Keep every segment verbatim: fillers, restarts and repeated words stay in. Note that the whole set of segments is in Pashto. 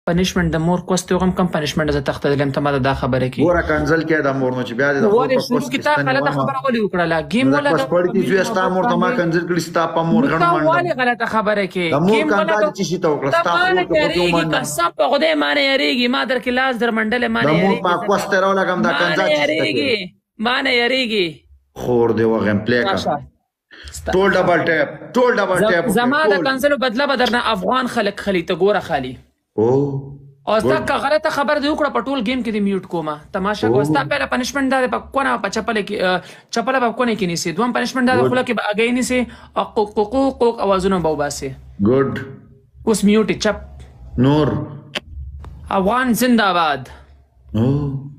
پنشمنت د مور کوست وغم کم پنشمنت ز تخته دلم ته ما دا خبره کی ګوره کنزل کې د مور نو چې بیا د ولې شروع کی تا غلطه خبره ولې وکړه گیم ولا بس پړ کی زو ستا مور ته ما کنزل کړي ستا په مور غن منډه ولې غلطه خبره کی گیم ولا چې شي ته وکړه ستا مور ته په منډه قسم په خدای مانه یریږي ما در کې لاس در منډل مانه یریږي د مور په کوست راو لګم دا کنزل یریږي مانه یریږي خور دی وغم پلی کا ټول ډبل ټیپ ټول ډبل ټیپ زما د کنزل بدله بدرنه افغان خلک خلی ته ګوره خالی او او ستا غلطه خبر دی وکړه په ټول گیم کې دی میوټ کوما تماشا کو ستا پهله پنشمنت دا په کونه په چپل کې چپل په کونه کې نیسی دوم پنشمنت دا خپل کې اگې نیسی او قوق اوازونه بو باسي ګډ اوس میوټ چپ نور افغان زنده‌باد او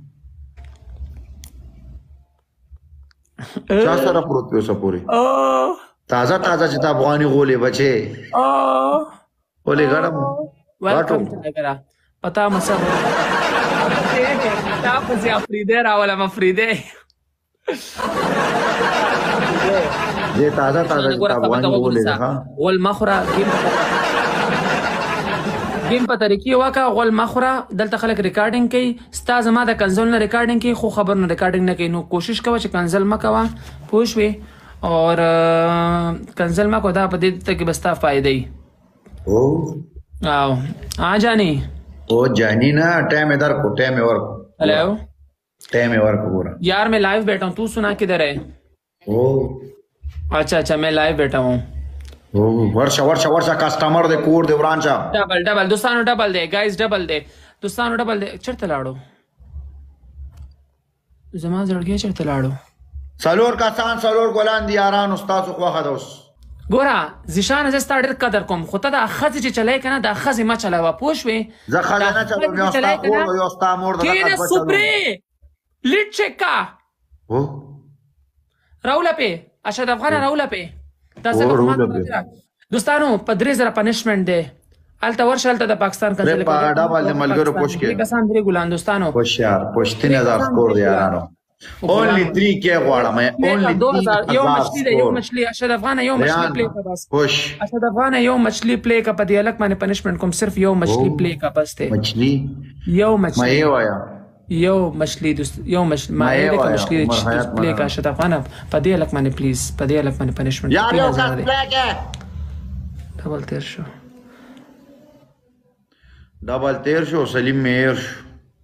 چا سره پروت په سپوري او تازه تازه چې تا افغاني غولې بچي او ولې غړم ویلکم ټو لګرا پتا مسه تا په سي افریده راولا مفریده دې تازه تازه چې افغاني غولې ها ول مخره گیم گیم په طریقې واکا غول مخره دلته خلک ریکارډینګ کوي ستا زما د کنزل نه ریکارډینګ کوي خو خبر نه ریکارډینګ نه کوي نو کوشش کوه چې کنزل مکوه پوه شوې اور کنزل مکو دا په دې ته کې بستا فائدې او او हाँ जानी ओ जानी ना टाइम इधर को time work hello time work पूरा यार मैं लाइव बैठा हूँ तू सुना किधर है ओ अच्छा अच्छा मैं लाइव बैठा हूँ ओ वर्षा वर्षा वर्षा कस्टमर दे कोड दे ब्रांचा डबल डबल दोस्तानो डबल दे गाइस डबल दे दोस्तानो डबल दे चढ़ते लाड़ो जमा जड़गे चढ़ते लाड़ो सलोर का सान सलोर गोलान दियारान उस्ताद खो खदोस ګوره زیشان زه ستا ډېر قدر کوم خو ته دا ښځې چې چلی که نه دا ښځې مه چلوه پوه شوې زه ښځه نه چلوم یو ستا خور یو ستا مور د کینه سوپرې لیډ چک کا راوله پې اشد افغانه راوله پې دا څه دوستانو په درې زره پنشمنټ دی هلته ورشه هلته د پاکستان کنزل په ډبل د ملګرو پوښ کې کسان درې ګلان دوستانو هوښیار پوښ تین هزار سکور دی یارانو اونلی تری کې غواړم اونلی دو هزار یو مچلی دی یو مچلی اشد افغانه یو مچلی پلی کا بس خوش اشد افغانه یو مچلی پلی کا په دې الک باندې پنشمنت کوم صرف یو مچلی پلی کا بس ته مچلی یو مچلی ما یو وایا یو مچلی دوست یو مچلی ما یو کا مچلی پلی کا اشد افغانه په دې الک باندې پلیز په دې الک باندې پنشمنت یار یو کس پلی کې ډبل تیر شو ډبل تیر شو سلیم میر شو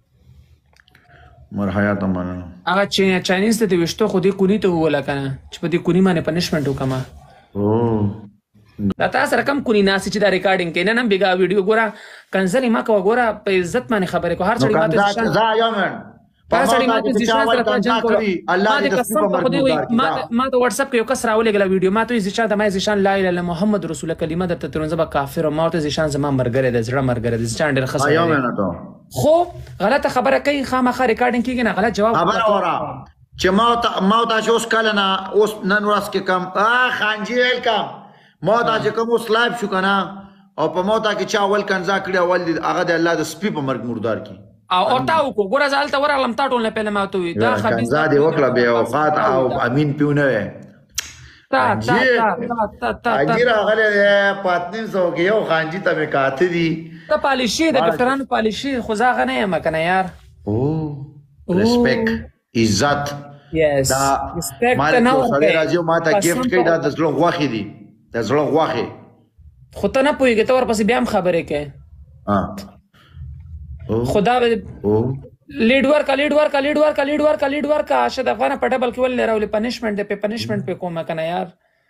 مرحیات مننه هغه چې چاینیز ته وشتو خو دې کونی ته ووله کنه چې په دې کونی باندې پنشمنت وکما او دا تاسو سره کم کونی ناسي چې دا ریکارډینګ کوي نه نه بیګا ویډیو ګوره کنزل ما کو ګوره په عزت باندې خبره کو هر څړي ماته ځان ځا یومن هر څړي ماته ځان سره تاجن کو الله دې قسم په خدای ما ما ته واتس اپ کې یو کس راولې غلا ویډیو ما ته ځشان د ما ځشان لا اله الا محمد رسول کلمه د ترنځ به کافر او ما ته ځشان زما مرګره د زړه مرګره د ځشان ډېر خسته یومن ته خو غلطه خبره کوي خامخا ریکارډینګ کیږي نه غلط جواب خبر اورا چې ما ته ما ته اوس کله نه اوس نن ورځ کې کم ا خانجی ویلکم ما ته چې کوم اوس لایو شو کنه او په ما ته کې چا ول کنزا کړی اول دي هغه د الله د سپی په مرګ مردار کی او او تاو کو ګوره زالته ورغلم تا ټول نه پهله ما ته وي دا خبيث کنزا دی وکړه به اوقات او امین پیونه تا تا تا تا تا اجیر هغه پاتنین سو کې یو خانجی ته مې کاته دي ته پالیشي د ډاکټرانو پالیشي خو زاغه نه یم کنه یار او ریسپیکټ عزت یس دا مال ته سره راځي ما ته گیفت کړي دا د زړه غواخي دي د زړه غواخي خو ته نه پوهیږې ته ورپسې بیا هم خبرې کوې ها خدا لیډ ورکا لیډ ورکا لیډ ورکا لیډ ورکا لیډ ورکا اشد افغانه په ډبل کې ولې راولې پنشمنت دی په پنشمنت په کومه کنه یار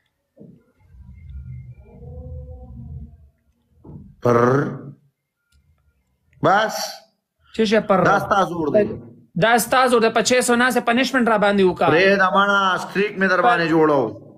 پر بس چشه پر دا ستاسو ور دی دا ستاسو د پچیس سو نه سے پنشمنت را باندې وکړه پرې دا مانا سټریک می در باندې جوړو